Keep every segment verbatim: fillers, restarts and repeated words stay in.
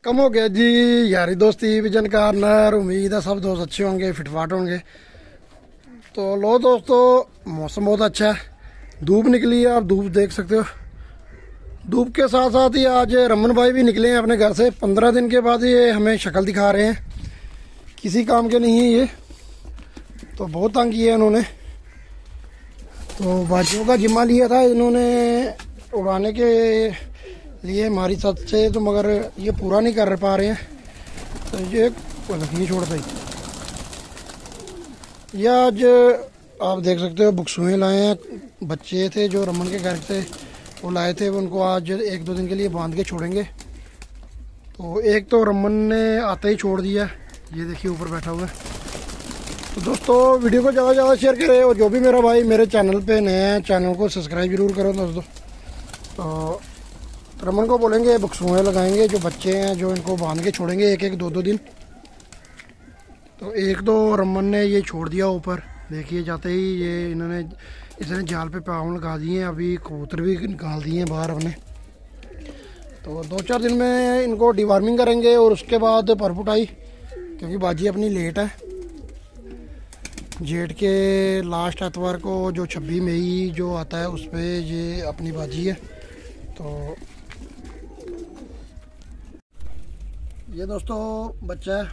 कम हो गया जी यारी दोस्ती भी जानकार नर। उम्मीद है सब दोस्त अच्छे होंगे, फिटफाट होंगे। तो लो दोस्तों, मौसम बहुत अच्छा है, धूप निकली है, आप धूप देख सकते हो। धूप के साथ साथ ही आज रमन भाई भी निकले हैं अपने घर से। पंद्रह दिन के बाद ये हमें शक्ल दिखा रहे हैं, किसी काम के नहीं है ये। तो बहुत तंग किया इन्होंने। तो बाजियों का जिम्मा लिया था इन्होंने उड़ाने के लिए हमारी साथ से, तो मगर ये पूरा नहीं कर पा रहे हैं। तो ये ये छोड़ता ही ये आज आप देख सकते हो बुकसुएँ लाए हैं। बच्चे थे जो रमन के घर से वो लाए थे, उनको आज एक दो दिन के लिए बांध के छोड़ेंगे। तो एक तो रमन ने आते ही छोड़ दिया, ये देखिए ऊपर बैठा हुआ है। तो दोस्तों वीडियो को ज़्यादा से ज़्यादा शेयर करें, और जो भी मेरा भाई मेरे चैनल पे नए हैं चैनल को सब्सक्राइब जरूर करो दोस्तों। तो रमन को बोलेंगे बुकसुएँ लगाएंगे, जो बच्चे हैं जो इनको बांध के छोड़ेंगे एक एक दो दो दिन। तो एक तो रमन ने ये छोड़ दिया ऊपर, देखिए जाते ही ये इन्होंने इसने जाल पे पाँव लगा दिए हैं। अभी कबूतर भी निकाल दिए हैं बाहर अपने। तो दो चार दिन में इनको डिवार्मिंग करेंगे और उसके बाद परपुटाई, क्योंकि बाजी अपनी लेट है। जेठ के लास्ट एतवार को जो छब्बीस मई जो आता है उस पर ये अपनी बाजी है। तो ये दोस्तों बच्चा है,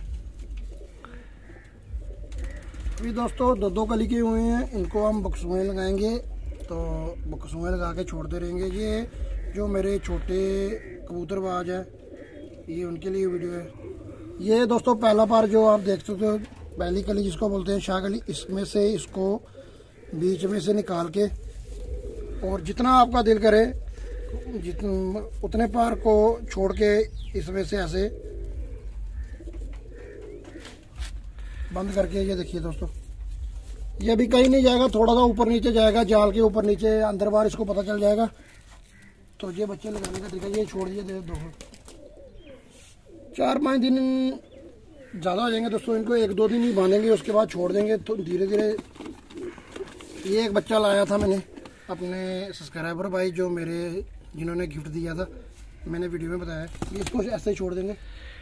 अभी दोस्तों दो दो कली के हुए हैं। इनको हम बुकसुएँ लगाएंगे, तो बुकसुएँ लगा के छोड़ते रहेंगे। ये जो मेरे छोटे कबूतरबाज हैं, ये उनके लिए वीडियो है। ये दोस्तों पहला बार जो आप देख सकते हो, पहली कली जिसको बोलते हैं शाह कली, इसमें से इसको बीच में से निकाल के, और जितना आपका दिल करे जितने उतने पार को छोड़ के इसमें से ऐसे बंद करके, ये देखिए दोस्तों ये अभी कहीं नहीं जाएगा, थोड़ा सा ऊपर नीचे जाएगा, जाल के ऊपर नीचे अंदर बाहर इसको पता चल जाएगा। तो ये बच्चे लगाने का तरीका, ये छोड़ दिए दो चार पाँच दिन ज़्यादा हो जाएंगे दोस्तों। इनको एक दो दिन ही बांधेंगे, उसके बाद छोड़ देंगे। तो धीरे धीरे ये एक बच्चा लाया था मैंने अपने सब्सक्राइबर भाई जो मेरे जिन्होंने गिफ्ट दिया था, मैंने वीडियो में बताया। ये इसको ऐसे ही छोड़ देंगे।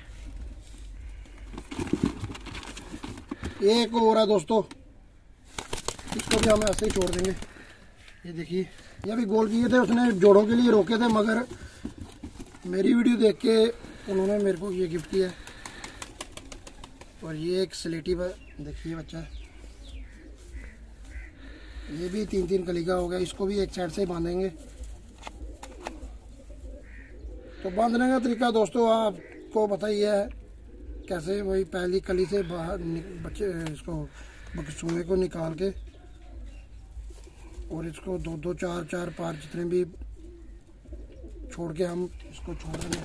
एक और है दोस्तों, इसको भी हम ऐसे ही छोड़ देंगे। ये देखिए ये भी गोल किए थे, उसने जोड़ों के लिए रोके थे, मगर मेरी वीडियो देख के उन्होंने मेरे को ये गिफ्ट किया। और ये एक स्लेटी पर देखिए बच्चा है, ये भी तीन तीन कली का हो गया। इसको भी एक साइड से ही बांधेंगे। तो बांधने का तरीका दोस्तों आपको पता ही है कैसे। वही पहली कली से बाहर बच्चे इसको बुकसुएँ को निकाल के, और इसको दो दो चार चार पार जितने भी छोड़ के हम इसको छोड़ देंगे।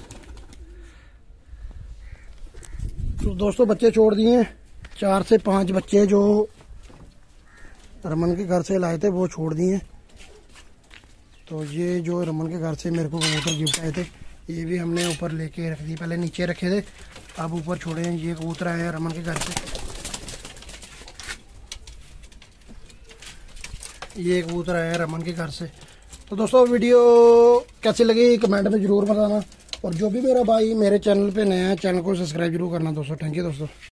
तो दोस्तों बच्चे छोड़ दिए, चार से पांच बच्चे जो रमन के घर से लाए थे वो छोड़ दिए। तो ये जो रमन के घर से मेरे को कबूतर गिफ्ट आए थे, ये भी हमने ऊपर लेके रख दी। पहले नीचे रखे थे, अब ऊपर छोड़े हैं। ये कबूतर आए हैं रमन के घर से, ये कबूतर आया है रमन के घर से। तो दोस्तों वीडियो कैसी लगी कमेंट में ज़रूर बताना, और जो भी मेरा भाई मेरे चैनल पे नया है चैनल को सब्सक्राइब जरूर करना दोस्तों। थैंक यू दोस्तों।